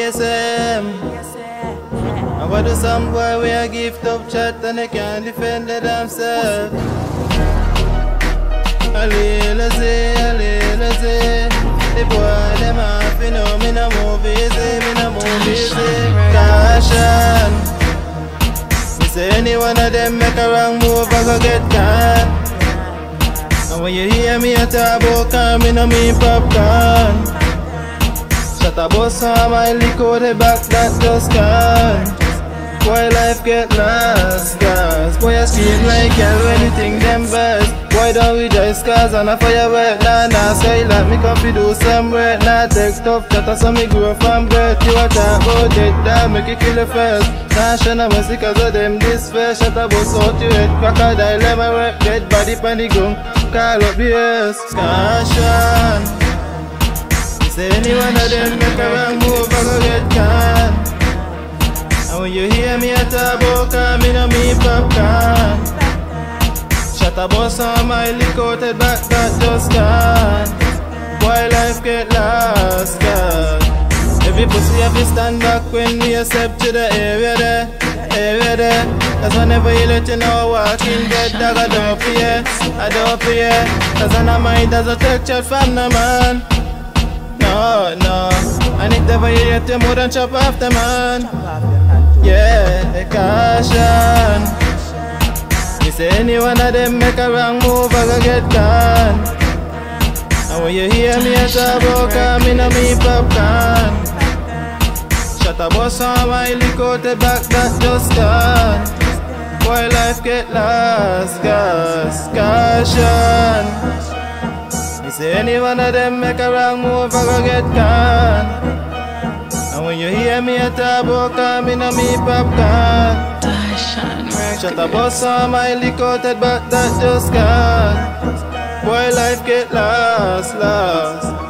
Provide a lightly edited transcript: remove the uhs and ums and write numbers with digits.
BSM. I want to some boy we a gift of chat and they can't defend themselves. A little say, the boy them off, you know, me no move easy, Caution. Me say any one of them make a wrong move, I go get caught. And when you hear me a talk about car, me no mean popcorn. Shut a bus on my liquor, the back that just gone. Boy life get lost, cause boy I scream like hell when you think them best. Why don't we just cause on a firework? Nah, say like me come fi do some work. Nah, take tough chatter so me grow from birth. You a talk about it, that make you kill the first. Nah, show no mercy cause of them this first. Shut a bus out your head, crocodile let my work. Dead body pan the ground, call up the earth. Caution. Say any one of them make a wrong move, I go get caught. And when you hear me a talk about car, me no mean popcorn. Shut a bus on my liquor, the back that just gone. Boy life get lost, God. Every pussy have to stand back when we accept to the area there. Cause whenever you let you know walking dead, dog I don't fear. Cause I know mine doesn't take chat from the man. No, and if ever you get you more than chop off the man. Yeah, caution. You say any one of them make a wrong move, I go get gone. And when you hear me a talk about car, me no mean popcorn. Shut a bus on my liquor, the back that just gone. Boy life get lost, cause caution. You say any one of them make a wrong move, I go get gone. And when you hear me a talk about car, me no mean popcorn. Shut a bus on my liquor, that back that just gone. Boy life get lost.